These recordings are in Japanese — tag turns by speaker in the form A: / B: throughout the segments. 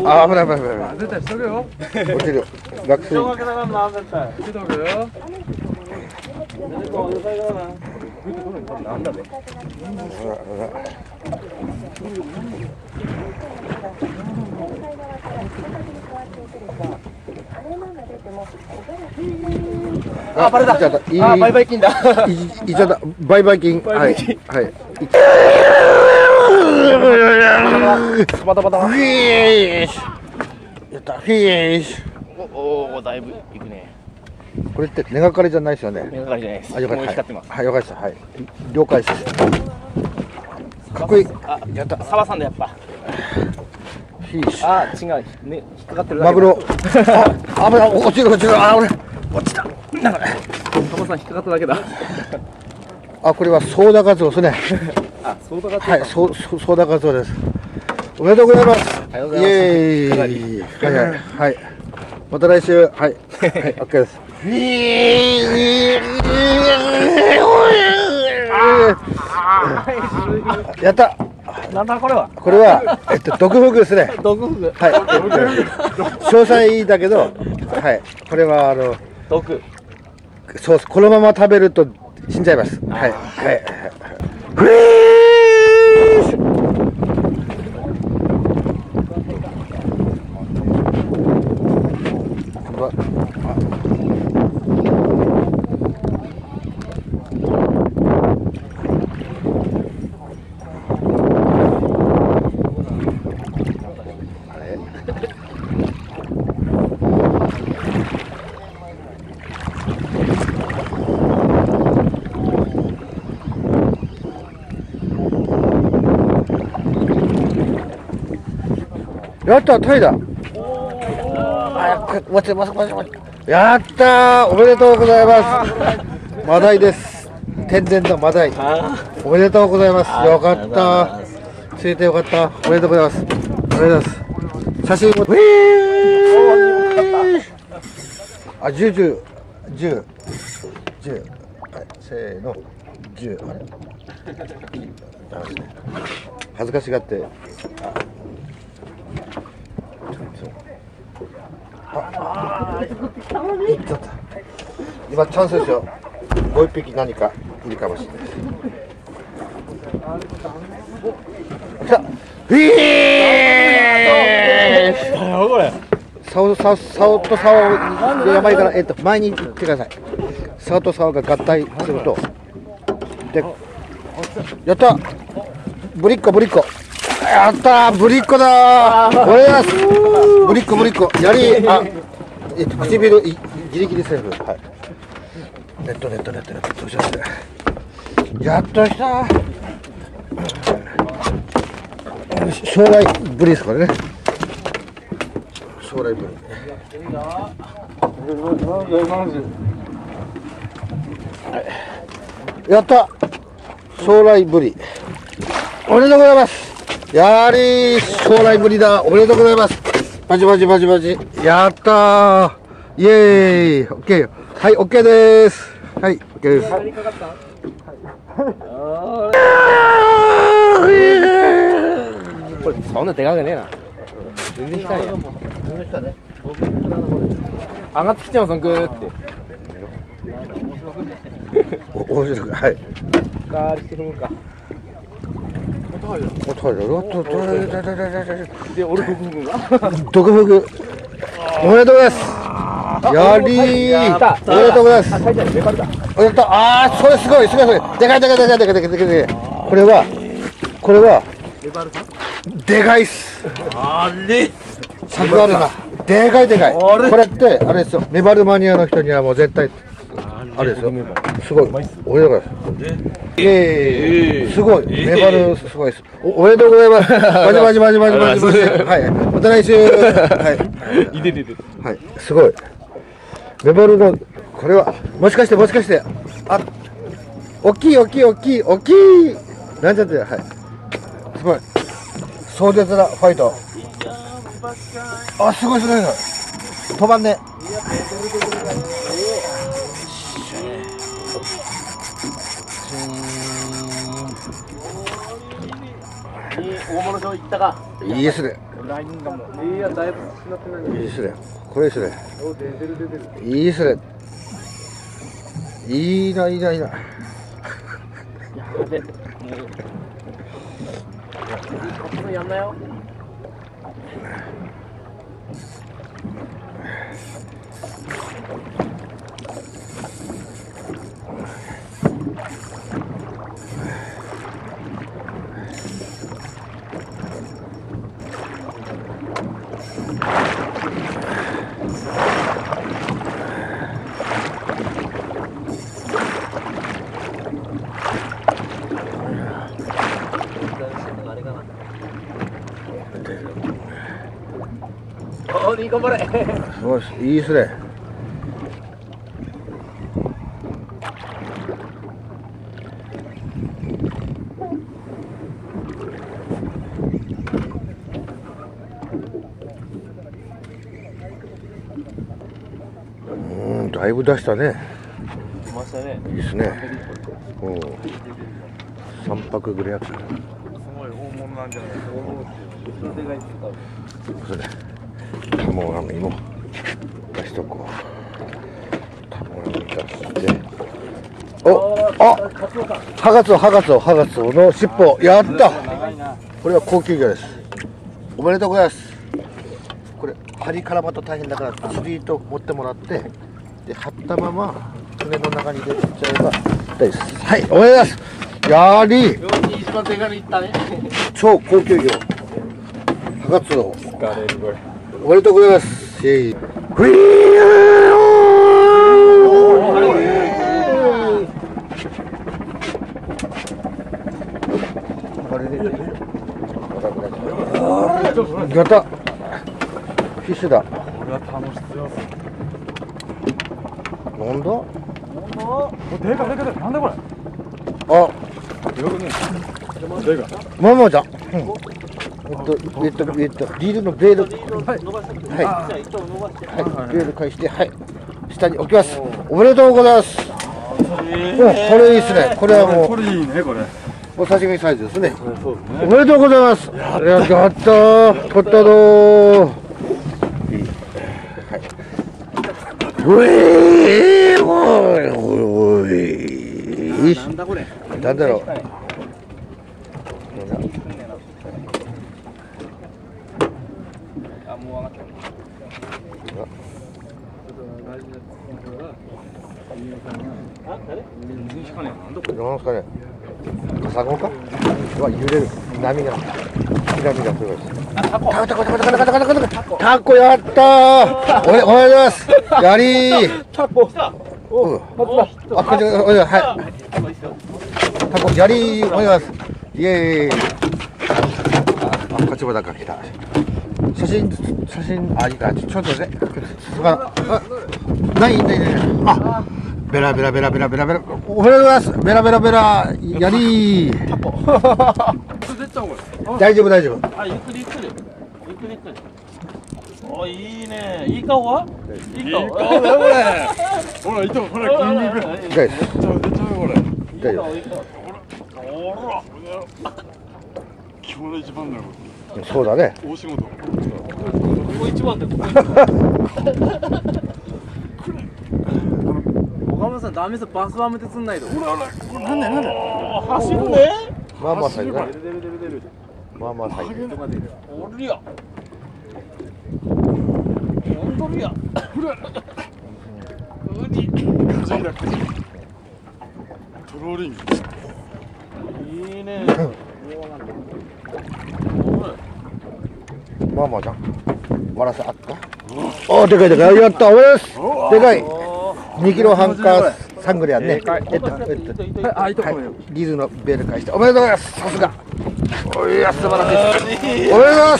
A: 危ない危ない危ない。
B: 絶対しとけよ。
A: 落ちる。落水。
B: しとけよ。なんだね。
A: あ、バレた。あ、
B: バイバイ金だ。
A: いっちゃった。バイバイ金。はい。はい。
B: バタバタ。
A: フィッシュ。やった。フィッシュ。
B: おお、だいぶいくね。
A: これって根がかりじゃないですよね。
B: 根がかりじゃないです。
A: あ、よかった。
B: 光ってます。
A: はい、よかった。はい。了解です。かっこいい。
B: あ、
A: やった。
B: サバさんだやっぱ。
A: フィッシュ。
B: あ、違う。ね、引っかかってるだけ。
A: マグロ。あ、危ない。落ちる落ちる。あ、俺落ちた。なんかね。
B: サバさん引っかかっただけだ。
A: あ、これはソーダガツオですね。
B: あ、ソーダガツオ。
A: はい、ソーダガツオです。おめでとうございます。
B: ありがとうございます。
A: イエーイ。はいはいはい。また来週。はい。はい、オッケーです。やった。
B: なんだこれは。
A: これは毒フグですね。
B: 毒フグ。
A: はい。詳細だけど、はい。これは
B: 毒。
A: そう、このまま食べると死んじゃいます。はいはい。フリーズ。やったー、タイだ。やったー、おめでとうございます。マダイです。天然のマダイ。おめでとうございます。よかった。ついてよかった。おめでとうございます。おめでとうございます。写真も。あ、10。はい、せーの。10。あれ。恥ずかしがって。今チャンスですよ。もう一匹何かいるかもしれないです。来た。竿と竿でやばいから前に行ってください。竿と竿が合体するとで、やった。ブリッコ。やったー、ブリッコだー。お願いします。ブリッコ。やり、あ、唇ギリギリセーフ。はい。ネット。やっとした。将来ブリですこれね。将来ブリ。やった。将来ブリ。おめでとうございます。やーりー、将来ぶりだ。おめでとうございます。バチ。やったー。イエーイ。オッケー。はい、オッケーです。はい、オッケーです。
B: これそんなでかくねえな。全然近いや。上がってきちゃうぞ、グーって。
A: 面白い。はい。
B: ガーリしてるんか。で、俺毒フグ。
A: おめでとうございます。やりー。おめでとうございます。やった。あー、それすごい。でかい。これはでかいっす。
B: あれ
A: 尺あるな。でかい。これってあれですよ。メバルマニアの人にはもう絶対あれですよ。すごい。おめでとうございます。すごい。メバルすごいです。おめでとうございます。マジ。はい。また来週。はい。はい。すごい。メバルのこれはもしかしてあ、大きい。なんちゃって、はい。すごい。壮絶なファイト。あ、すごい。止まんね。
B: 大物賞いったか。
A: いいですね。
C: ラインがもう。いや、だいぶ失ってない。
A: いいっすね。これですね。いいっすね。いいな、いいな、いいな。
C: やべ。もう。カツやんなよ。頑張れ。
A: よし、いいっすね。だいぶ出したね。
C: 来ましたね。
A: いいっすね。3泊ぐらいやった。す
C: ごい大物なんじゃないですか。大物っていう。でかいって
A: それ。卵紙も出しとこう。卵紙出して。ハガツオの尻尾、やった。これは高級魚です。おめでとうございます。これ針絡まと大変だから釣り糸持ってもらって、で張ったまま船の中に入れちゃえば大丈夫です。はい、おめでとうございます。やり
C: 一番手軽いったね。
A: 超高級魚ハガツオ、
C: 疲れるこれ。
A: おめでとうございます。ふいガタフィッシュだ。
C: これは楽しそう。
A: なんだ？
C: でかいでかい。なんだこれ。
A: あ、
C: でかい。
A: ママちゃん。リールのベール、はい、ベール返して、はい、下に置きます。おめでとうございます。これいいですね。これはもう、
C: これいいねこれ。
A: お刺身サイズですね。おめでとうございます。やったー、取ったぞー。なんだこれ。なんだろう。
C: あ、もう分かった。
A: なんすかね。カサゴか。揺れる。波がすごいです。タコやったー。おめでとうございます。やりー。タコ。あ、こっち、はい。タコやりー。おめでとうございます。イエーイ。あ、こっちもなんか来た。写真、あ、いいか、ちょっとね。ない。あ、ベラ。おめでとうございます。ベラ、やりー。大丈夫。
C: あ、ゆっくり。お、いいね。いい顔は？いい顔だよこれ。ほら、糸、ほら、筋肉。
A: 大丈夫です。
C: これ。
A: 大丈夫です。
C: ほら。今日の一番だよ。
A: そうだね。
C: 大仕事。ここ一番だよ。岡村さん、ダメさ、バスワームで釣んないと。ほら、これなんだ。走るね。
A: まあサイズだ。
C: 出る。
A: まあサイズ。
C: おりや。ほら。うじ。トローリング。いいね。
A: まあじゃん。わらせあった。お、でかい。やった。おめでとうございます。でかい。2キロ半か3ぐらいやんね。はい、リールのベール返して。おめでとうございます。さすが。おいや、素晴らしいです。おめでとうございます。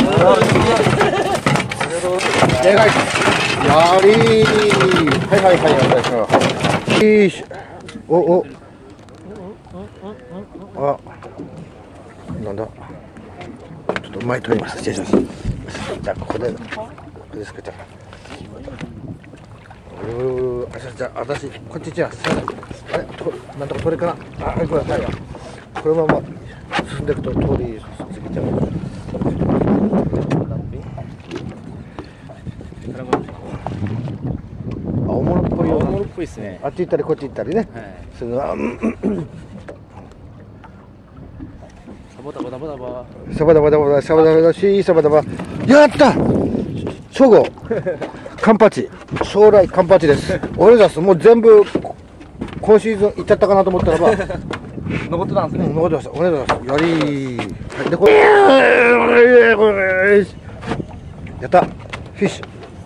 A: でかい。やりー。はい、お願いします。よいしょ。お。あ、なんだ。ちょっと前取ります。失礼します。じゃあここで作っちゃう。じゃあ私こっちじゃあれなんとか取れかな。あ、これはいよ。このまま進んでいくと通り過ぎちゃう。
B: え
A: あっち行ったりこっち行ったりね、するのは
B: サボタバタバタバ。
A: サバダバダバダサバダバダシーサバダバやった初号カンパチ将来カンパチです俺らもう全部今シーズンいっちゃったかなと思ったらば
B: 残ってたんですね。
A: 残ってましたお願いしますやりはいでこれやったフィッシュ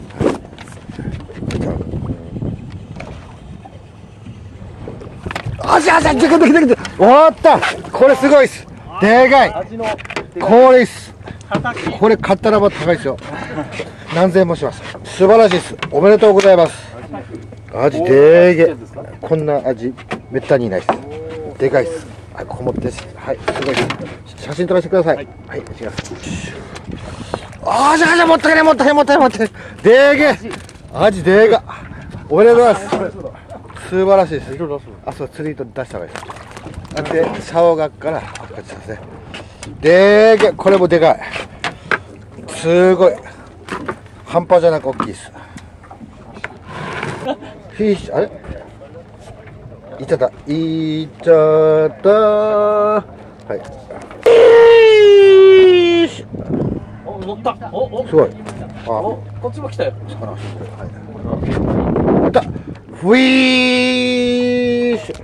A: あしあしあできて終わったこれすごいっすでかい
C: 味の
A: これいいっすこれ買ったらば高いですよ何千円もします素晴らしいですおめでとうございます味でげこんな味めったにいないですでかいっすはいここ持ってはいすごいです写真撮らせてくださいはい違いますあじゃもったいないもったいないもったいないもったいないでげ味でがおめでとうございます素晴らしいですあそう釣り糸出した方がいいですで竿がからこっちですねでけこれもでかいすごい半端じゃなく大きいですフィッシュあれいっちゃったいっちゃったはいフィッシュ
C: お乗ったお
A: すごいあ
C: こっちも来たよ
A: 魚はいやったフィッシュ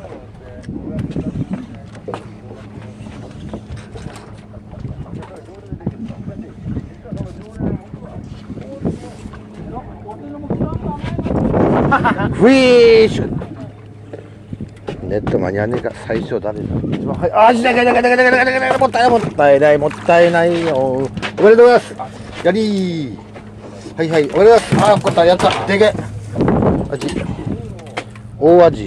A: フィッシュネット間に合わねえか最初誰だはいあしだけもったいないもったいないもったいないよおめでとうございますやりーはいはいおめでとうございますあこったやったでけ味大味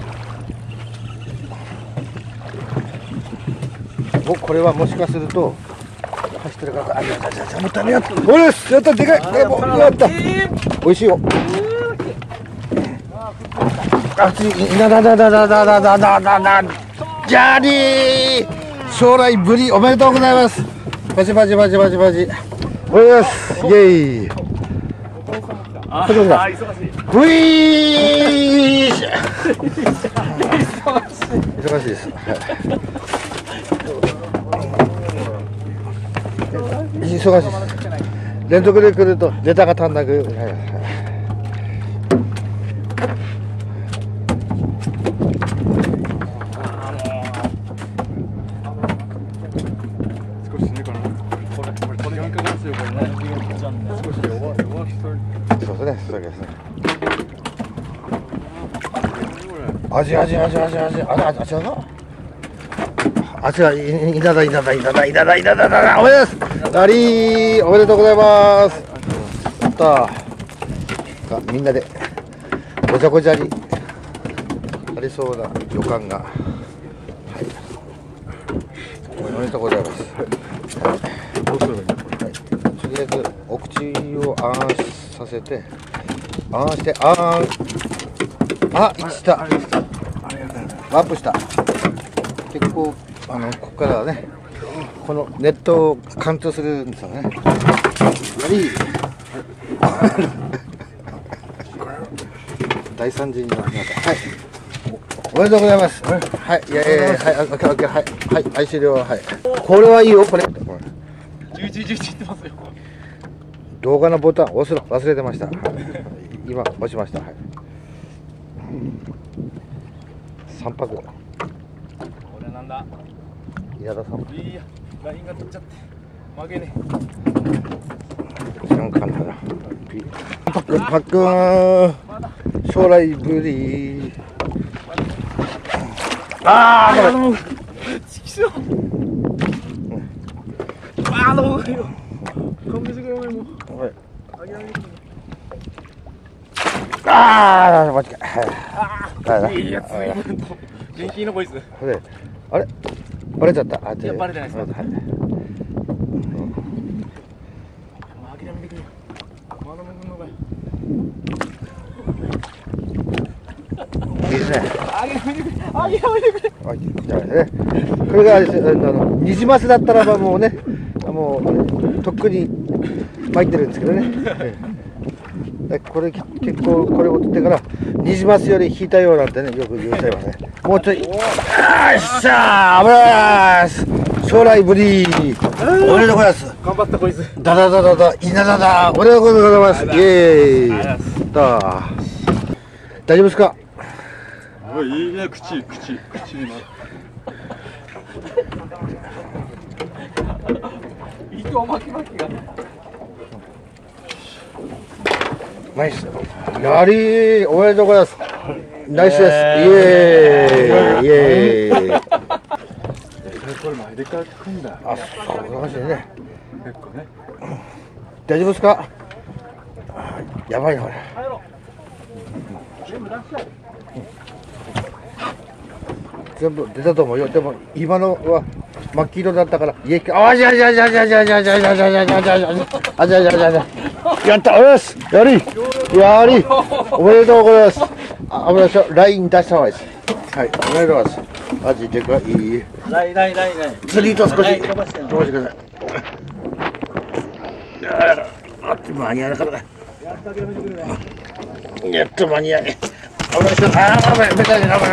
A: おこれはもしかすると走ってるからあやったもったいないやったおれすやったでかいもうやった美味しいよあついだジャリー将来ぶりおめでとうございますバチバチバチバチバチおめでとうございますイェイ
C: 忙しい
A: ブイーシ忙しいです、忙しいです連続で来るとネタが足んなく、そうですね、そうですね。味あちらいただおめでとうございますやったみんなでごちゃごちゃにありそうな予感がはいおめでとうございますどうすればいいのとりあえずお口をあんさせてあんしてあしたアップした結構ここからはねこのネットを貫通するんですよね大惨事になりましたはいおめでとうございますはいいやはいオッケーはい終了はいこれはいいよこれ
C: 11言ってますよ
A: 動画のボタン押すの忘れてました今押しましたはい3泊
C: これなんだ
A: 稲田さん
C: いやラインが取っちゃって負けね
A: 瞬間だなパック将来ぶりああこれ
C: ちきしょあどうよ勘弁してくれお前もうあげられる
A: ああ間違え
C: いいやつ今の元気のボイス
A: あれバレちゃった
C: いやバレてないです
A: はい
C: 諦めてくれまだもくんのか
A: いいですね
C: 諦めてくれ
A: はいじゃあねこれがあれですニジマスだったらばもうねもうとっくに巻いてるんですけどねこれ結構これを取ってからニジマスより引いたようなんてねよく言っちゃいますね。もうちょい。よっしゃー、危ない。将来ぶり。おめでとうございます。
C: 頑張ったこいつ。
A: だだだだだ、いなだだ、おめでとうございます。イエーイ。大丈夫ですか。
C: いいね、口になる。糸巻き巻きが。
A: ナイス。やりー、おめでとうございます。ナイスです。イエーイ。イエーイ。
C: これ前でかくんだ。
A: あ、そういう感じでね。
C: 結構ね。
A: 大丈夫ですか。やばいなこれ。全部出たと思うよ。でも今のは真っ黄色だったから家あじゃじゃじゃじゃじゃじゃじゃじゃじゃじゃじゃじゃじゃあじゃじゃじゃじゃやったよしやりおめでとうございます。あ、危ないですよ。ライン出した方がいいです。はい、おめでとうございます。アジでかい。
C: ライ。
A: 釣り糸少し飛ばしてください。あっと間に合わなかった。やっと間に合わない。危ないですよ。あー、危ない。メタルに危ない。危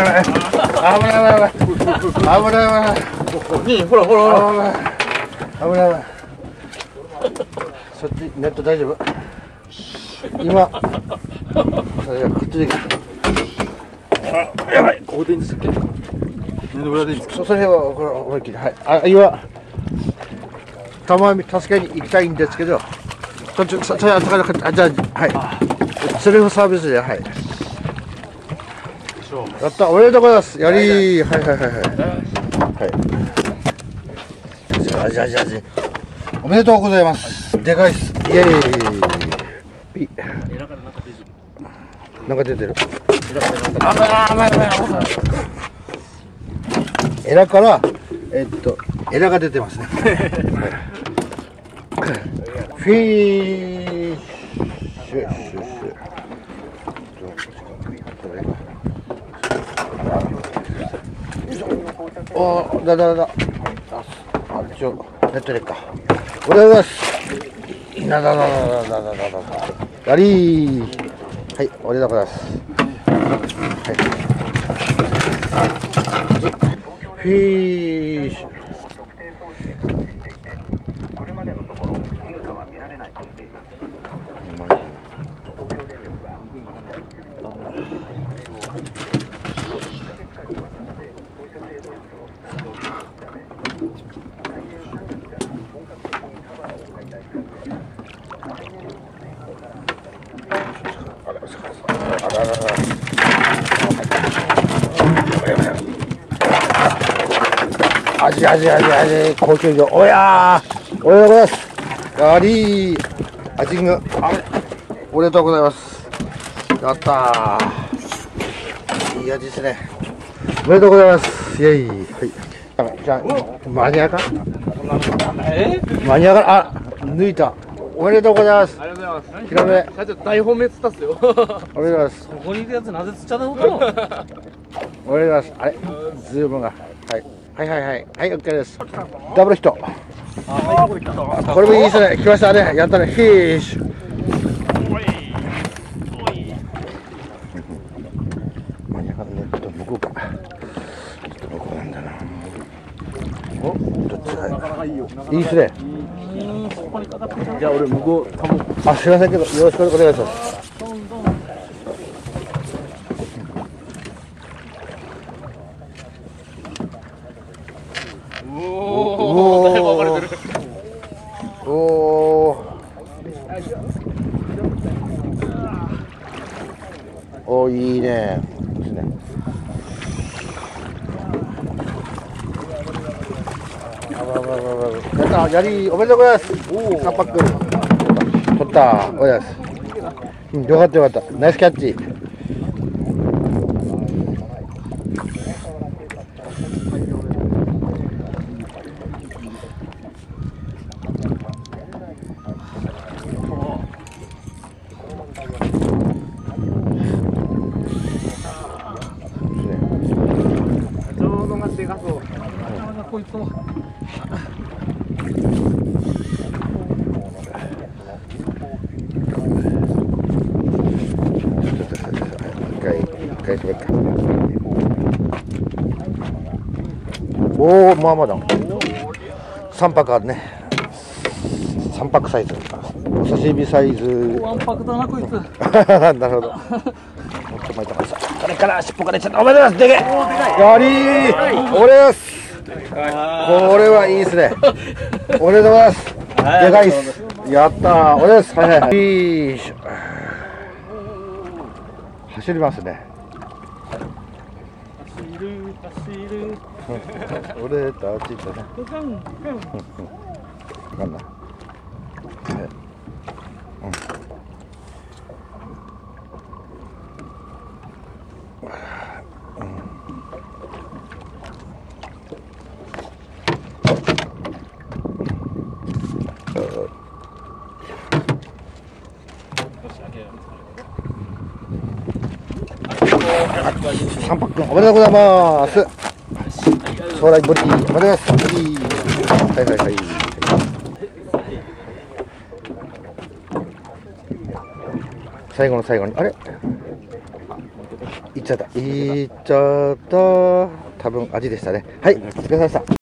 A: ない。
C: ほら。
A: 危ない。そっちネット大丈夫？今それがこっちでやばい。
C: ここでいいんですっけ？ね、裏でいいんですか？
A: それはこれ思いっきり。はい。あ、今たまに助けに行きたいんですけど、じゃあはい。セルフサービスではい。やった、おめでとうございます。やりー、はい。じゃあおめでとうございます。でかいっす。イエーイ。なんか出てる。エラからエラが出てますね。フィッシュ。おー、だ。あ、一応ネットでか。おはようございます。だ。やりー。はい、おめでとうございます。はい。フィッシュ。味高級魚。おやー、おはようございます。やりー、味がおめでとうございます。やったー、いい味ですね。おめでとうございます。イエイ。はい。じゃあ間に合うか。間に合うか。あ、抜いた。おめでとうございます。
C: ありがとうございます。
A: ヒラメ。
C: 社長大本命つったっすよ。
A: おめでとうございます。
C: ここにいるやつなぜ釣っちゃったのかな。
A: おめでとうございます。あれ、ズームが。はい、OK です。ダブルヒット。これもいいですね。来ましたね。やったね。フィッシュ。間に合わない。向こうか。ちょっと向こうなんだな。お、どっちがいいですね。
C: じゃあ俺向こう
A: あ、すいませんけど、よろしくお願いします。おー、いいね。ですね。やった、やり、おめでとうございます。3パック。取った、おめでとうございます。よかった。ナイスキャッチ。
C: こいつも。
A: 回滑った。おお、まあまだ3泊あるね。3泊サイズ、お刺身サイズ。
C: わんぱくだなこいつ。
A: なるほど。もっと前とかさ、これから尻尾が出ちゃった。おめでとうございます。でけえ。やりー。おれです。これはいいですね。おめでとうございます。でかいです。やったー。おれです。はいはいはい。いいしょ。走りますね。
C: 走る。
A: 俺たちとね。なんだ。3泊おめでとうございます。将来ボディおめでとうございます。ボディはいはいはい。最後の最後にあれいっちゃった多分味でしたね。はい、お疲れ様でした。